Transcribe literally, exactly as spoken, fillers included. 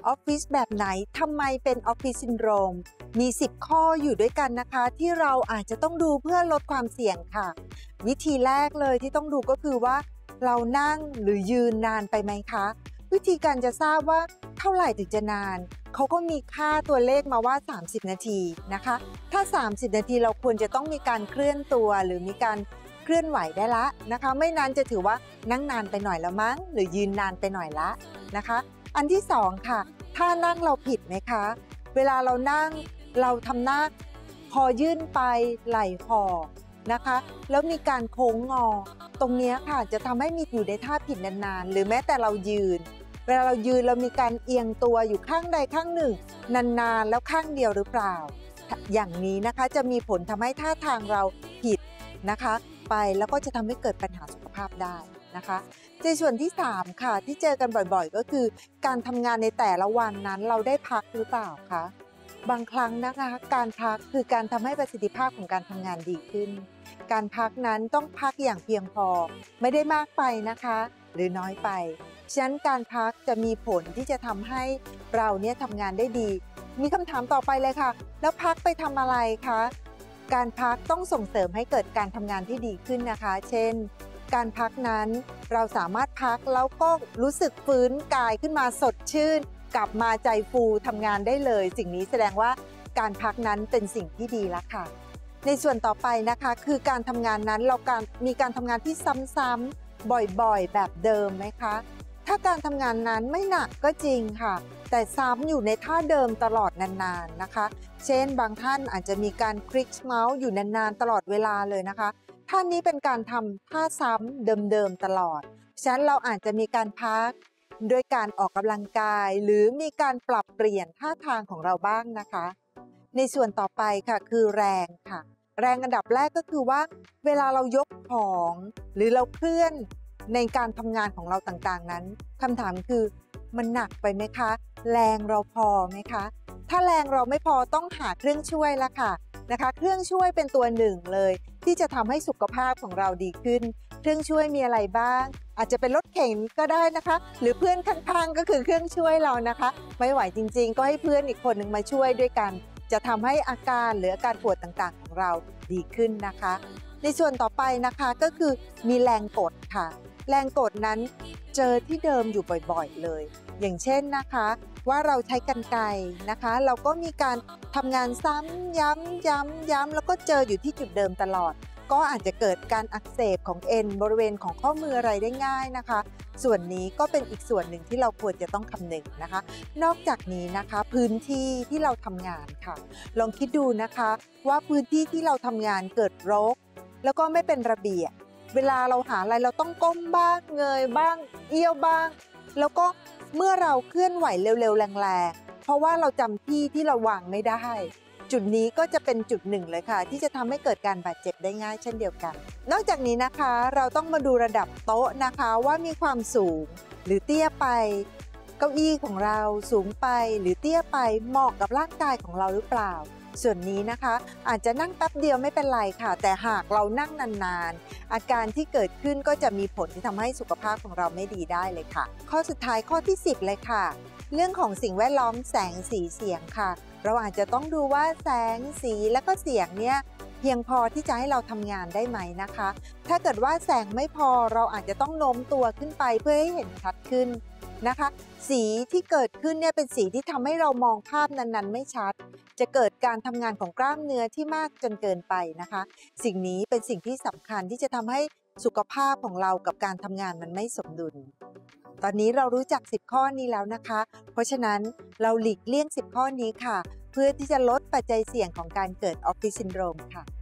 ออฟฟิศแบบไหนทำไมเป็นออฟฟิศซินโดรมมีสิบข้ออยู่ด้วยกันนะคะที่เราอาจจะต้องดูเพื่อลดความเสี่ยงค่ะวิธีแรกเลยที่ต้องดูก็คือว่าเรานั่งหรือยืนนานไปไหมคะวิธีการจะทราบว่าเท่าไหร่ถึงจะนานเขาก็มีค่าตัวเลขมาว่าสามสิบนาทีนะคะถ้าสามสิบนาทีเราควรจะต้องมีการเคลื่อนตัวหรือมีการเคลื่อนไหวได้ละนะคะไม่นั้นจะถือว่านั่งนานไปหน่อยแล้วมั้งหรือยืนนานไปหน่อยละนะคะอันที่สองค่ะถ้านั่งเราผิดไหมคะเวลาเรานั่งเราทำหน้าคอยื่นไปไหล่คอนะคะแล้วมีการโค้งงอตรงนี้ค่ะจะทำให้มีอยู่ในท่าผิดนานๆหรือแม้แต่เรายืนเวลาเรายืนเรามีการเอียงตัวอยู่ข้างใดข้างหนึ่งนานๆแล้วข้างเดียวหรือเปล่าอย่างนี้นะคะจะมีผลทำให้ท่าทางเราผิดนะคะไปแล้วก็จะทำให้เกิดปัญหาสุขภาพได้นะคะในส่วนที่สามค่ะที่เจอกันบ่อยๆก็คือการทำงานในแต่ละวันนั้นเราได้พักหรือเปล่าคะบางครั้งนะคะการพักคือการทำให้ประสิทธิภาพของการทำงานดีขึ้นการพักนั้นต้องพักอย่างเพียงพอไม่ได้มากไปนะคะหรือน้อยไปฉะนั้นการพักจะมีผลที่จะทำให้เราเนี่ยทำงานได้ดีมีคำถามต่อไปเลยค่ะแล้วพักไปทำอะไรคะการพักต้องส่งเสริมให้เกิดการทำงานที่ดีขึ้นนะคะเช่นการพักนั้นเราสามารถพักแล้วก็รู้สึกฟื้นกายขึ้นมาสดชื่นกลับมาใจฟูทำงานได้เลยสิ่งนี้แสดงว่าการพักนั้นเป็นสิ่งที่ดีแล้วค่ะในส่วนต่อไปนะคะคือการทำงานนั้นเราการมีการทำงานที่ซ้ำๆบ่อยๆแบบเดิมไหมคะถ้าการทำงานนั้นไม่หนักก็จริงค่ะแต่ซ้ำอยู่ในท่าเดิมตลอดนานๆนะคะเช่นบางท่านอาจจะมีการคลิกเมาส์อยู่นานๆตลอดเวลาเลยนะคะท่านี้เป็นการทำท่าซ้ำเดิมๆตลอดฉะนั้นเราอาจจะมีการพักโดยการออกกำลังกายหรือมีการปรับเปลี่ยนท่าทางของเราบ้างนะคะในส่วนต่อไปค่ะคือแรงค่ะแรงอันดับแรกก็คือว่าเวลาเรายกของหรือเราเคลื่อนในการทำงานของเราต่างๆนั้นคำถามคือมันหนักไปไหมคะแรงเราพอไหมคะถ้าแรงเราไม่พอต้องหาเครื่องช่วยละค่ะนะคะเครื่องช่วยเป็นตัวหนึ่งเลยที่จะทำให้สุขภาพของเราดีขึ้นเครื่องช่วยมีอะไรบ้างอาจจะเป็นรถเข็นก็ได้นะคะหรือเพื่อนข้างๆก็คือเครื่องช่วยเรานะคะไม่ไหวจริงๆก็ให้เพื่อนอีกคนหนึ่งมาช่วยด้วยกันจะทำให้อาการหรืออาการปวดต่างๆของเราดีขึ้นนะคะในส่วนต่อไปนะคะก็คือมีแรงกดค่ะแรงกดนั้นเจอที่เดิมอยู่บ่อยๆเลยอย่างเช่นนะคะว่าเราใช้กรรไกรนะคะเราก็มีการทำงานซ้ำย้ำย้ำย้ำแล้วก็เจออยู่ที่จุดเดิมตลอดก็อาจจะเกิดการอักเสบของเอ็นบริเวณของข้อมืออะไรได้ง่ายนะคะส่วนนี้ก็เป็นอีกส่วนหนึ่งที่เราควรจะต้องคำนึงนะคะนอกจากนี้นะคะพื้นที่ที่เราทำงานค่ะลองคิดดูนะคะว่าพื้นที่ที่เราทำงานเกิดรกแล้วก็ไม่เป็นระเบียบเวลาเราหาอะไรเราต้องก้มบ้างเงยบ้างเอี้ยวบ้างแล้วก็เมื่อเราเคลื่อนไหวเร็วๆแรงๆเพราะว่าเราจำที่ที่เราวางไม่ได้จุดนี้ก็จะเป็นจุดหนึ่งเลยค่ะที่จะทำให้เกิดการบาดเจ็บได้ง่ายเช่นเดียวกันนอกจากนี้นะคะเราต้องมาดูระดับโต๊ะนะคะว่ามีความสูงหรือเตี้ยไปเก้าอี้ของเราสูงไปหรือเตี้ยไปเหมาะกับร่างกายของเราหรือเปล่าส่วนนี้นะคะอาจจะนั่งแป๊บเดียวไม่เป็นไรค่ะแต่หากเรานั่งนานๆอาการที่เกิดขึ้นก็จะมีผลที่ทำให้สุขภาพของเราไม่ดีได้เลยค่ะข้อสุดท้ายข้อที่สิบเลยค่ะเรื่องของสิ่งแวดล้อมแสงสีเสียงค่ะเราอาจจะต้องดูว่าแสงสีและก็เสียงเนี่ยเพียงพอที่จะให้เราทำงานได้ไหมนะคะถ้าเกิดว่าแสงไม่พอเราอาจจะต้องโน้มตัวขึ้นไปเพื่อให้เห็นชัดขึ้นนะคะสีที่เกิดขึ้นเนี่ยเป็นสีที่ทำให้เรามองภาพนั้นๆไม่ชัดจะเกิดการทำงานของกล้ามเนื้อที่มากจนเกินไปนะคะสิ่งนี้เป็นสิ่งที่สำคัญที่จะทำให้สุขภาพของเรากับการทำงานมันไม่สมดุลตอนนี้เรารู้จักสิบข้อนี้แล้วนะคะเพราะฉะนั้นเราหลีกเลี่ยงสิบข้อนี้ค่ะเพื่อที่จะลดปัจจัยเสี่ยงของการเกิดออฟฟิศซินโดรมค่ะ